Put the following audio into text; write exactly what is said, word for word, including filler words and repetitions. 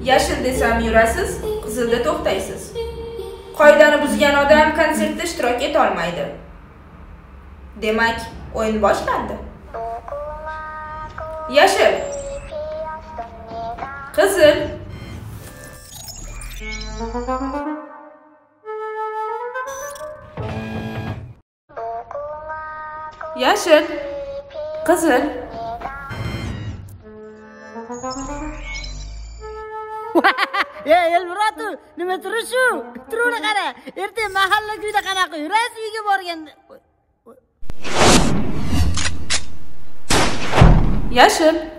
Yashil desam yurasiz, qizilda to'xtaysiz. Qoidani buzgan odam konsertda ishtirok eta olmaydi. Demak, o'yin boshlandi. Yashil. Qizil. Yashil. Qizil. Ey Elmuratu, nima turishu? Turuni qara. Ertaga mahalla kuyda qanaqa yurasiz uyga borganda. Yashil.